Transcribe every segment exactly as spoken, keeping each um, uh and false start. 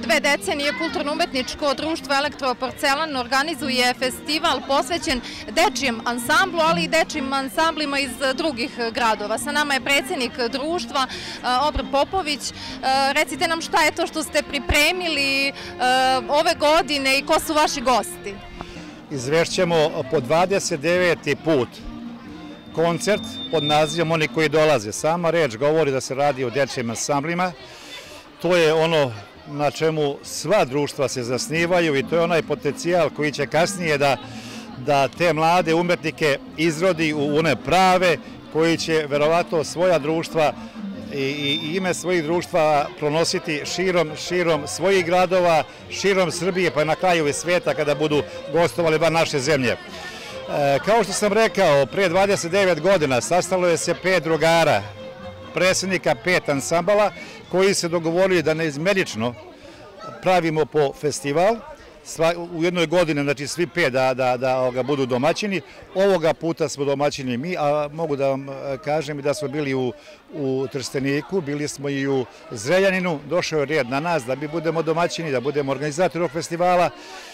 dve decenije Kulturno-umetničko društvo Elektroporcelan organizuje festival posvećen dečijem ansamblu, ali i dečijim ansamblima iz drugih gradova. Sa nama je predsjednik društva, Obran Popović. Recite nam šta je to što ste pripremili ove godine i ko su vaši gosti? Izvešćemo po dvadeset deveti put koncert pod nazivom Oni koji dolaze. Sama reč govori da se radi o dečijim ansamblima. To je ono na čemu sva društva se zasnivaju i to je onaj potencijal koji će kasnije da, da te mlade umetnike izrodi u one prave, koji će verovatno svoja društva i, i ime svojih društva pronositi širom, širom svojih gradova, širom Srbije, pa na kraju i sveta kada budu gostovali van naše zemlje. E, kao što sam rekao, pre dvadeset devet godina sastalo je se pet drugara, predsjednika pet ansambala, koji se dogovorili da neizmenično pravimo po festival. U jednoj godini, znači svi pet da, da, da budu domaćini. Ovoga puta smo domaćini mi, a mogu da vam kažem i da smo bili u, u Trsteniku, bili smo i u Zrenjaninu, došao je red na nas da mi budemo domaćini, da budemo organizatori ovog festivala.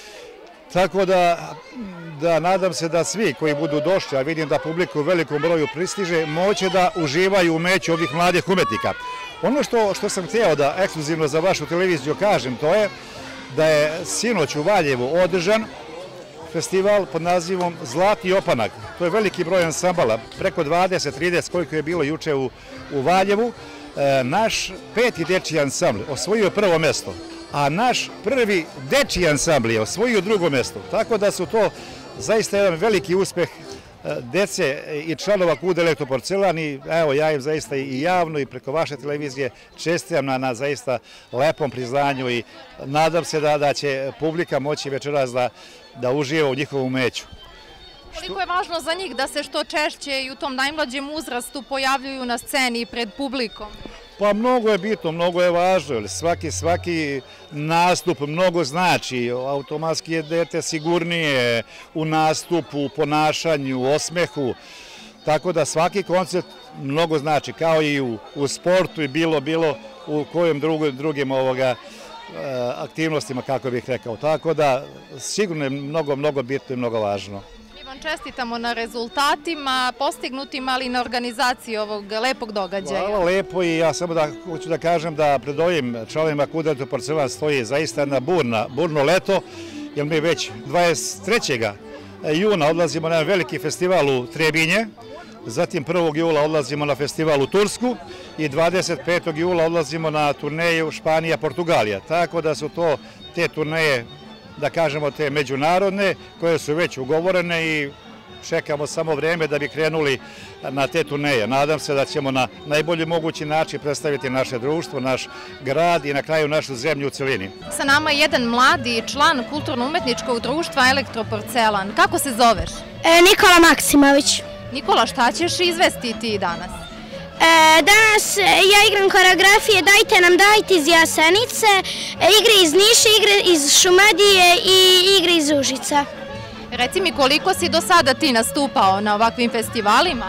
Tako da, da nadam se da svi koji budu došli, a vidim da publika u velikom broju pristiže, moće da uživaju u umeću ovih mladih umetnika. Ono što, što sam htio da ekskluzivno za vašu televiziju kažem, to je da je sinoć u Valjevu održan festival pod nazivom Zlatni opanak. To je veliki broj ansambala, preko dvadeset trideset koliko je bilo juče u, u Valjevu. E, naš peti dečiji ansambl osvojio prvo mesto, a naš prvi dečiji ansambl je osvojio drugo mesto. Tako da su to zaista jedan veliki uspeh dece i članova Kuda Elektroporcelan i evo ja im zaista i javno i preko vaše televizije čestitam na, na zaista lepom priznanju i nadam se da, da će publika moći večeras da, da uživa u njihovom umeću. Koliko je važno za njih da se što češće i u tom najmlađem uzrastu pojavljuju na sceni pred publikom? Pa mnogo je bitno, mnogo je važno, svaki, svaki nastup mnogo znači, automatski je dete sigurnije u nastupu, u ponašanju, u osmehu, tako da svaki koncert mnogo znači, kao i u, u sportu i bilo, bilo u kojim drugim, drugim ovoga, aktivnostima, kako bih rekao, tako da sigurno je mnogo, mnogo bitno i mnogo važno. Čestitamo na rezultatima postignutim, ali i na organizaciji ovog lepog događaja. Hvala lepo i ja samo da hoću da kažem da pred ovim članovima Kuda Elektroporcelan stoji zaista jedna burna, burno leto, jer mi već dvadeset trećeg juna odlazimo na veliki festival u Trebinje, zatim prvog jula odlazimo na festival u Tursku i dvadeset petog jula odlazimo na turneju Španija, Portugalija. Tako da su to te turneje, da kažemo te međunarodne, koje su već ugovorene i čekamo samo vreme da bi krenuli na te turneje. Nadam se da ćemo na najbolji mogući način predstaviti naše društvo, naš grad i na kraju našu zemlju u celini. Sa nama je jedan mladi član Kulturno-umetničkog društva Elektroporcelan. Kako se zoveš? E, Nikola Maksimović. Nikola, šta ćeš izvesti ti danas? E, danas ja igram koreografije Dajte nam dajte iz Jasenice, igre iz Niša, igre iz Šumadije i igre iz Užica. Reci mi, koliko si do sada ti nastupao na ovakvim festivalima?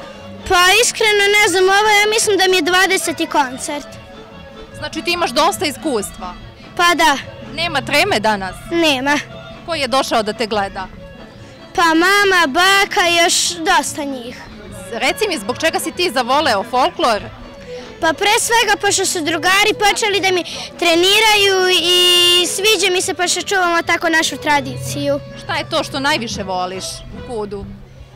Pa iskreno ne znam, ovo ja mislim da mi je dvadeseti koncert. Znači ti imaš dosta iskustva? Pa da. Nema treme danas? Nema. Ko je došao da te gleda? Pa mama, baka i još dosta njih. Reci mi, zbog čega si ti zavoleo folklor? Pa pre svega, pošto su drugari počeli da mi treniraju i sviđa mi se pošto čuvamo tako našu tradiciju. Šta je to što najviše voliš u Kudu?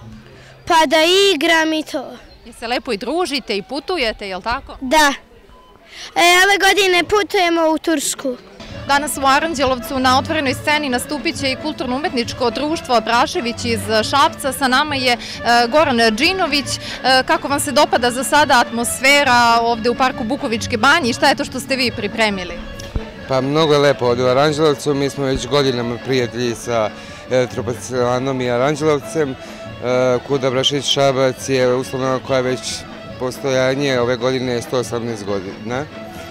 Pa da igram i to. I se lepo i družite i putujete, je li tako? Da. E, ove godine putujemo u Tursku. Danas u Aranđelovcu na otvorenoj sceni nastupit će i Kulturno-umetničko društvo Abrašević iz Šapca. Sa nama je Goran Džinović. Kako vam se dopada za sada atmosfera ovde u parku Bukovičke banje i šta je to što ste vi pripremili? Pa mnogo je lepo ovde u Aranđelovcu. Mi smo već godinama prijatelji sa Elektroporcelanom i Aranđelovcem. Kuda Abrašević Šabac je ustanova koja već postojanje ove godine je sto osamnaest godina.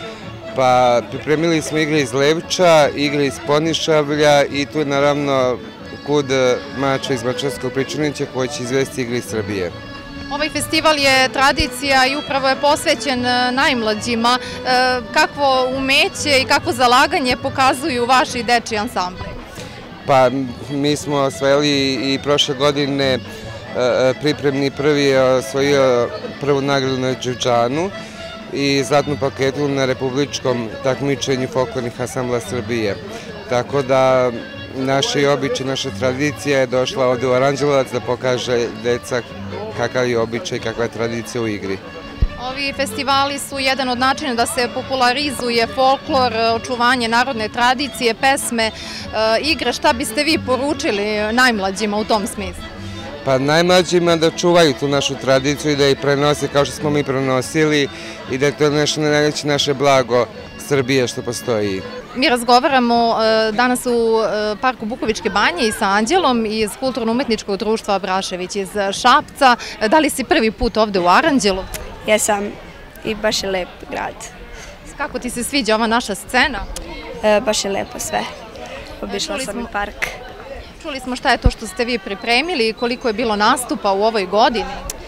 Pa pripremili smo igre iz Levča, igre iz Ponišavlja i tu je naravno Kud Mača iz Mačarskog Pričunića koji će izvesti igre iz Srbije. Ovaj festival je tradicija i upravo je posvećen najmlađima. Kakvo umeće i kakvo zalaganje pokazuju vaši dečji ansambli? Pa mi smo osvojili i prošle godine pripremni prvi je osvojio prvu nagradu na Đurđanu i zlatnu paketu na republičkom takmičenju folklornih ansambla Srbije. Tako da naši običaj, naša tradicija je došla ovde u Aranđelovac da pokaže deca kakav je običaj i kakva je tradicija u igri. Ovi festivali su jedan od načina da se popularizuje folklor, očuvanje narodne tradicije, pesme, igre. Šta biste vi poručili najmlađima u tom smislu? Pa najmlađima da čuvaju tu našu tradiciju i da je prenose kao što smo mi prenosili i da je to nešto najveće naše blago Srbije što postoji. Mi razgovaramo danas u parku Bukovičke banje i sa Anđelom iz Kulturno-umetničkog društva Abrašević iz Šapca. Da li si prvi put ovde u Aranđelu? Jesam i baš je lep grad. Kako ti se sviđa ova naša scena? Baš je lepo sve. Obišla sam i park. Čuli smo šta je to što ste vi pripremili i koliko je bilo nastupa u ovoj godini?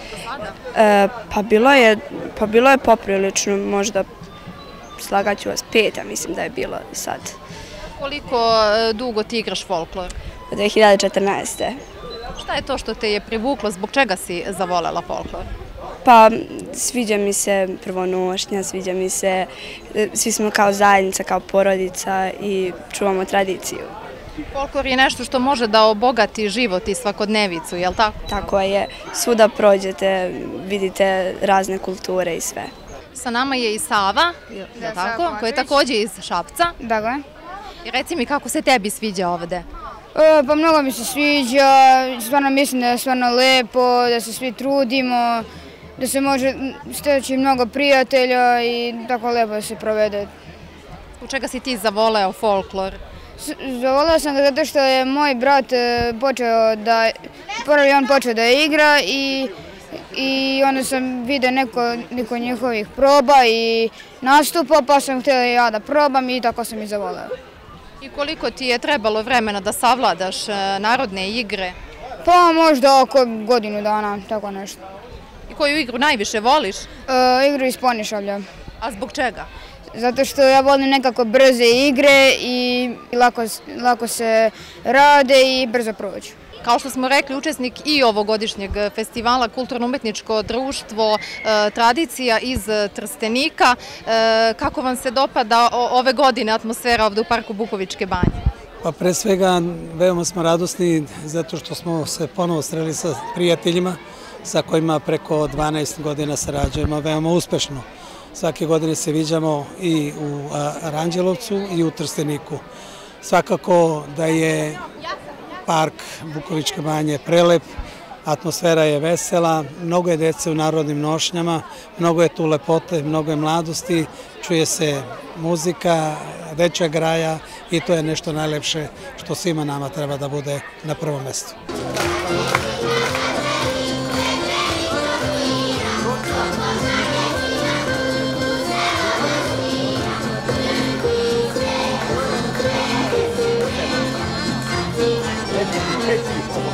Pa bilo je, pa bilo je poprilično, možda slagaću vas pet, ja mislim da je bilo sad. Koliko dugo ti igraš folklor? Od dve hiljade četrnaeste. Šta je to što te je privuklo, zbog čega si zavolela folklor? Pa sviđa mi se prvonošnja, sviđa mi se, svi smo kao zajednica, kao porodica i čuvamo tradiciju. Folklor je nešto što može da obogati život i svakodnevicu, je li tako? Tako je. Svuda prođete, vidite razne kulture i sve. Sa nama je i Sava, koja je također iz Šapca. Da ga. I reci mi kako se tebi sviđa ovde? Pa mnogo mi se sviđa, stvarno mislim da je stvarno lepo, da se svi trudimo, da se može steći mnogo prijatelja i tako lepo da se provede. U čega si ti zavoleo folklor? Zavoleo sam ga zato što je moj brat počeo da, prvi on počeo da igra i i onda sam vidio neko njihovih proba i nastupa, pa sam htjela i ja da probam i tako sam i zavoleo. I koliko ti je trebalo vremena da savladaš narodne igre? Pa možda oko godinu dana, tako nešto. I koju igru najviše voliš? Igru iz Ponišavlja. A zbog čega? Zato što ja volim nekako brze igre i lako se rade i brzo prođu. Kao što smo rekli, učesnik i ovogodišnjeg festivala Kulturno-umetničko društvo Tradicija iz Trstenika. Kako vam se dopada ove godine atmosfera ovde u parku Bukovičke banje? Pa pre svega veoma smo radosni zato što smo se ponovo sreli sa prijateljima sa kojima preko dvanaest godina sarađujemo veoma uspešno. Svake godine se viđamo i u Aranđelovcu i u Trsteniku. Svakako da je park Bukovičke banje prelep, atmosfera je vesela, mnogo je dece u narodnim nošnjama, mnogo je tu lepote, mnogo je mladosti, čuje se muzika, dečja graja i to je nešto najlepše što svima nama treba da bude na prvom mestu. Thank you.